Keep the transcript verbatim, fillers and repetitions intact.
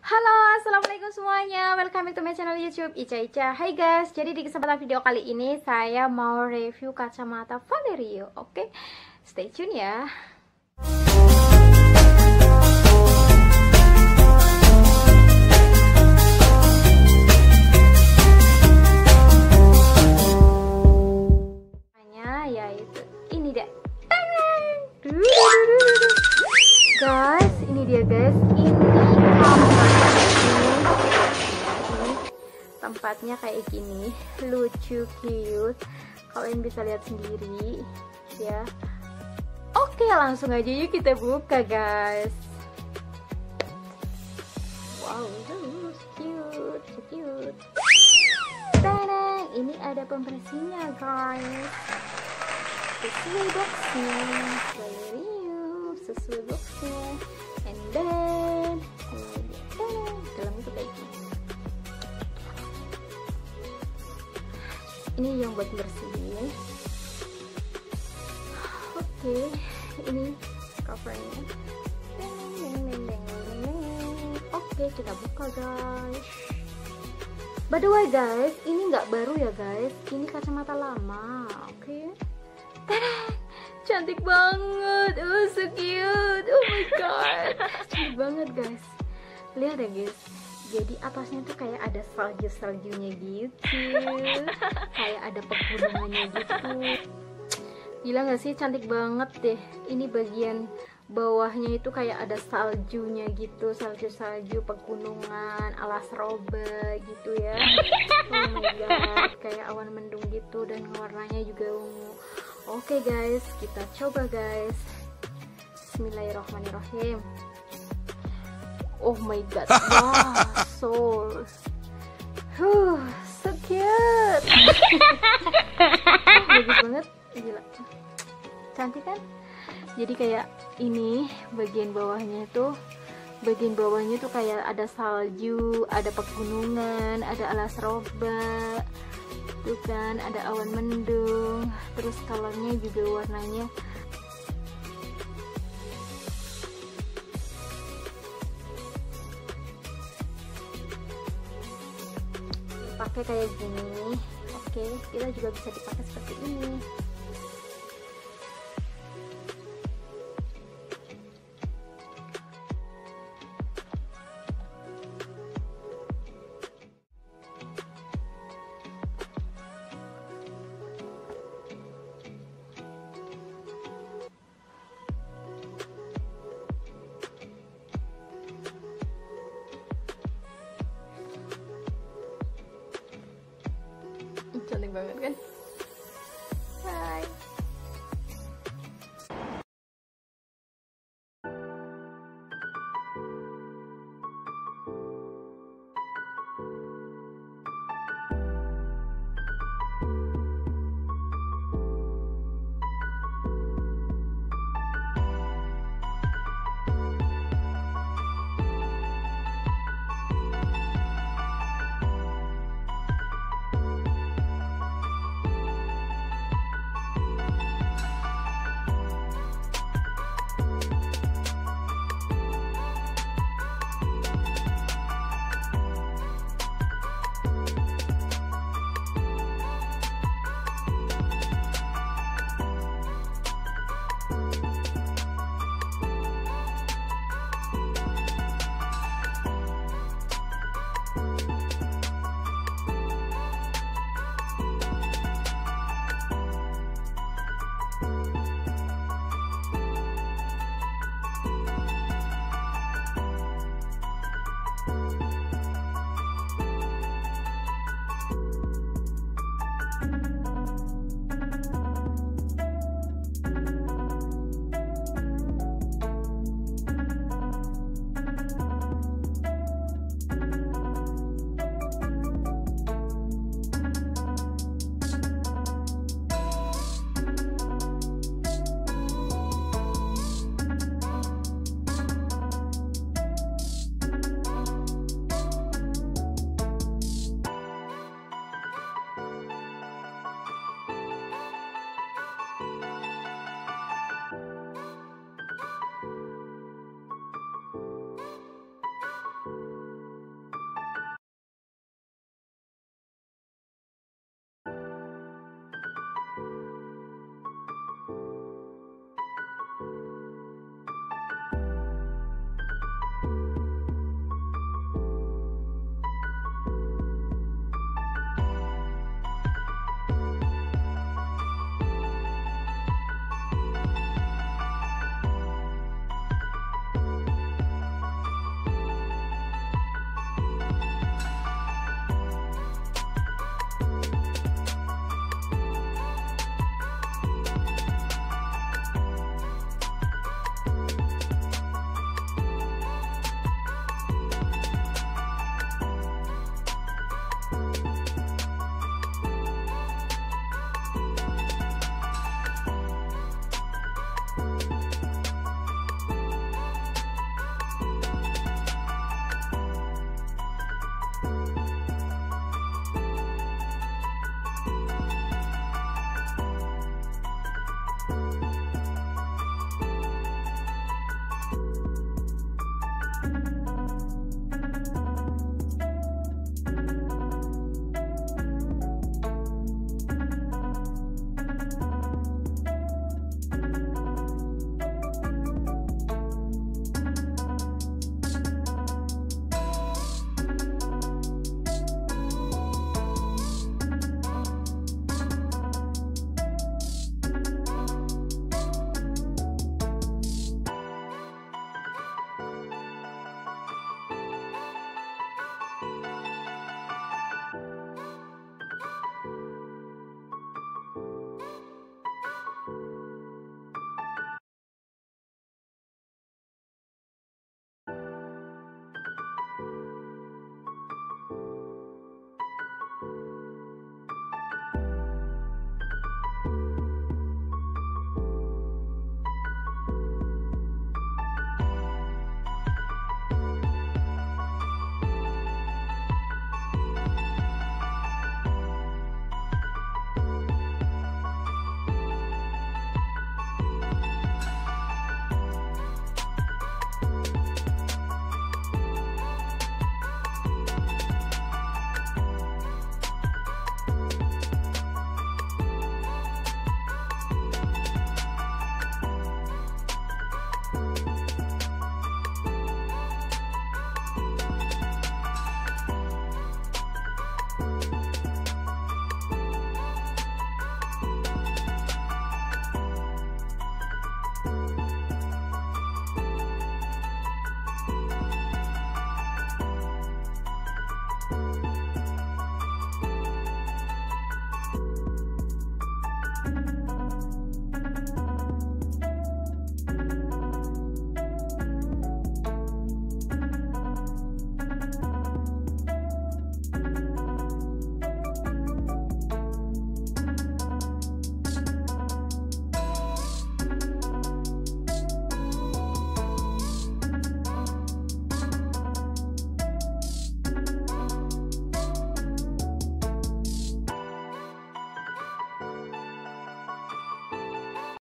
Halo, assalamualaikum semuanya. Welcome back to my channel YouTube Ica Ica. Hai guys, jadi di kesempatan video kali ini saya mau review kacamata Valerio. Oke, stay tune ya. Yaitu ini dia. Guys, ini dia guys. Ini tempatnya kayak gini, lucu, cute. Kalian bisa lihat sendiri ya. Oke, langsung aja yuk kita buka guys. Wow, so cute, so cute. Tadang, ini ada pembersihnya guys. Sesuai boxnya, Valerio, sesuai boxnya. And then tadang, dalam itu kayak gini. Ini yang buat bersihin. Oke, ini covernya. Oke, kita buka guys. By the way guys, ini nggak baru ya guys, ini kacamata lama. Oke, tadang, cantik banget, oh so cute, oh my god, cantik banget guys. Lihat ya guys, jadi atasnya tuh kayak ada salju-saljunya gitu, kayak ada pegunungannya gitu. Gila gak sih, cantik banget deh. Ini bagian bawahnya itu kayak ada saljunya gitu, salju-salju pegunungan, alas roba gitu ya. Oh my god, kayak awan mendung gitu dan warnanya juga ungu. Oke guys, kita coba guys. Bismillahirrahmanirrahim. Oh my god, wow, so huh, so cute. Bagus banget, gila, cantik kan? Jadi kayak ini bagian bawahnya itu, bagian bawahnya tuh kayak ada salju, ada pegunungan, ada alas roba, tuh kan, ada awan mendung, terus colornya juga warnanya pakai kayak gini. Oke, kita juga bisa dipakai seperti ini. Cantik banget kan?